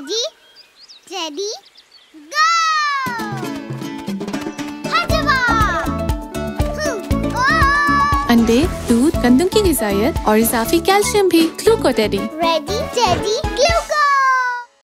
Ready ready गो। अंडे, दूध, गंदम की ग़िज़ायत और इजाफी कैल्शियम भी। ग्लूको टेडी। रेडी टेडी ग्लूको।